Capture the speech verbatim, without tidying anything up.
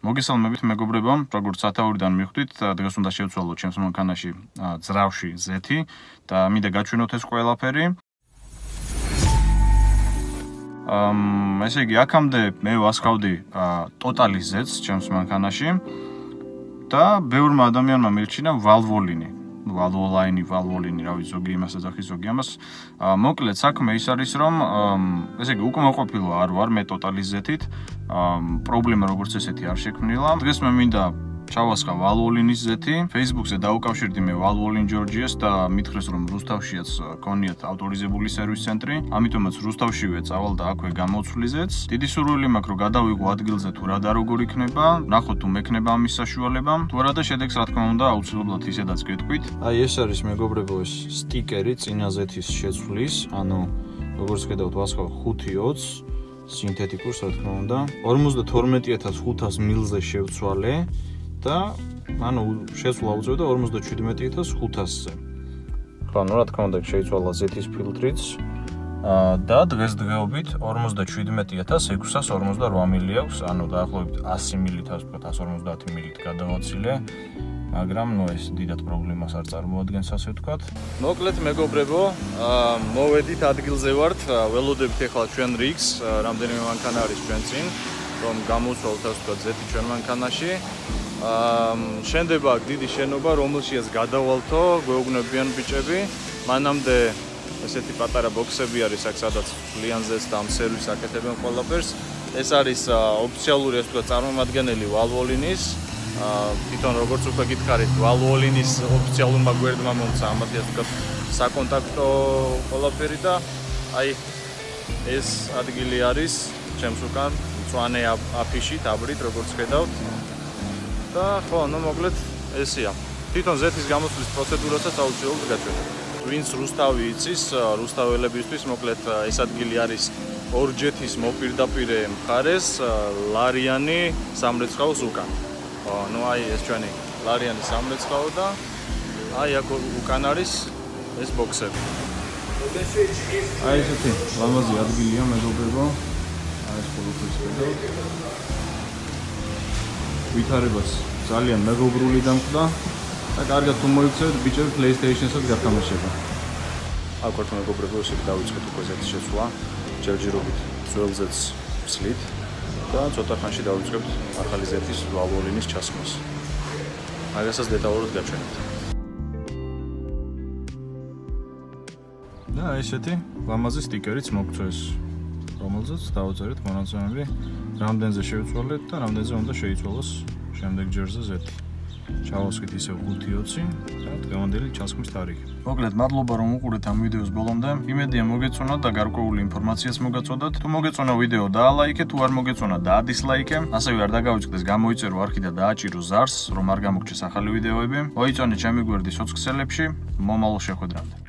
მოგესალმებით მეგობრებო, როგორც სათაურიდან მივხვდით, დღეს უნდა შევცვალოთ ჩემს მანქანაში ძრავში ზეთი და მინდა გაჩვენოთ ეს ყველაფერი. ამ ესე იგი, აქამდე მე ვასხავდი ტოტალის ზეთს ჩემს მანქანაში და ბევრმა ადამიანმა მილჩინა ვალვოლინი. ვალვოლაინი, ვალვოლინი, რა ვიცი, ზოგი იმას ეძახის, ზოგი ამას. მოკლედ, საქმე ის არის, რომ ესე იგი, უკმაყოფილო არ ვარ მე ტოტალის ზეთით. პრობლემა როგორც ესეთი არ შექმნილა. დღეს მე მინდა ჩავასხა ვალვოლინის ზეთი. Facebook-ზე დაუკავშირდი მე ვალვოლინ ჯორჯიას და მითხრეს, რომ რუსთავშიაც გქონიათ ავტორიზებული სერვის ცენტრი. ამიტომაც რუსთავშივე წავალ და აქვე გამოვცვლი ზეთს. დიდი სურვილი მაქვს, რომ გადავიღო ადგილზე თუ რა და როგორ იქნება. ნახოთ თუ მექნება ამის საშუალება. თუ არა და შედეგს რა თქმა უნდა აუცილებლად ისედაც გეტყვით. აი ეს არის მეგობრებო ეს სტიკერი წინა ზეთის შეცვლის, ანუ როგორც ხედავთ ვასხავ ხუთი ოცს სინთეტიკურს რა თქმა უნდა. ორმოცდათორმეტი ათას ხუთას მილზე შევცვალე. და ანუ შეცვლა უწევდა ორმოცდაჩვიდმეტი ათას ხუთასზე. ხო, ну რა თქმა უნდა შეიცვალა ზეთის ფილტრიც. და დღესდღეობით ორმოცდაჩვიდმეტი ათას ექვსას ორმოცდარვა მილი აქვს, ანუ დაახლოებით ასი მილით, ასე ვთქვათ, ასი ორმოცდაათი მილით გადავაცილე. მაგრამ ნუ ეს დიდად პრობლემას არ წარმოადგენს, ასე ვთქვათ. მოკლედ მეგობრებო, მოვედით ადგილზე ვართ, ველოდებით ახლა ჩვენ რიგს, რამდენიმე მანქანა არის ჩვენ წინ, რომ გამოვცვალოთ, ასე ვთქვათ, ზეთი ჩვენ მანქანაში. შენდება აქ დიდი შენობა, რომელშიაც გადავალთო, გვეუბნებიან ბიჭები. მანამდე ესეთი პატარა ბოქსები არის აქ, სადაც ლიანზეს და ამ სერვისს აკეთებენ ყველაფერს. ეს არის ოფიციალური, ასე ვთქვათ, წარმომადგენელი ვალვოლინის. თვითონ როგორც უკვე გითხარით, ვალვოლინის ოფიციალურმა გვერდმა მომცა ამათი, ასე ვთქვათ, საკონტაქტო ყველაფერი და აი ეს ადგილი არის ჩემს უკან, მწვანე აფიში, დაბრით, როგორც ხედავთ. და ხო, ну მოკლედ ესეა. თვითონ ზეთის გამოცვლის პროცედურასაც აუცილებლად გაჩვენებ. ვინც რუსთავი იცის, რუსთაველებისთვის მოკლედ ეს ადგილი არის ორჯეთის მოპირდაპირე მხარეს, ლარიანი სამრეცხაოს უკან. ხო, ну აი ეს ჩვენი ლარიანი სამრეცხაო და აი აქ უკან არის ეს ბოქსები. აი ესეთი ლამაზი ადგილია მეგობრებო. აი ეს ყველაფერს ხედავთ. ვითარებას ძალიან მეგობრული დამხდა და კარგად თუ მოიქცევთ ბიჭები PlayStation-საც გათამაშება. აქ ვართ მეგობრებო, ესე დავიწყეთ უკვე ზეთის შეცვლა, ჯერჯერობით ძველ ზეთს ვცლით და ცოტა ხანში დავიწყებთ ახალი ზეთის ვალვოლინის ჩასხმას. მაგასაც დეტალურად გავჩვენებთ. და ესეთი ლამაზი სტიკერიც მოგწვეს, რომელზეც დავწერეთ მონაცემები. რამდენზე შევცვალეთ და რამდენზე უნდა შეიცვალოს შემდეგ ჯერზე ზეთი. ჩავასხით ისე ხუთი ოცი და დღევანდელი ჩასხმის თარიღი. მოკლედ, მადლობა რომ უყურეთ ამ ვიდეოს ბოლომდე. იმედია მოგეწონათ და გარკვეული ინფორმაციას მოგაწოდათ. თუ მოგეწონა ვიდეო, დაალაიქე, თუ არ მოგეწონა, დაადისლაიქე. ასევე არ დაგავიწყდეს გამოიწერო არხი და დააჭირო ზარს, რომ არ გამოგჩეს ახალი ვიდეოები. მოიწონეთ ჩემი გვერდი სოციალურ ქსელებში. მომავალ შეხვედრამდე.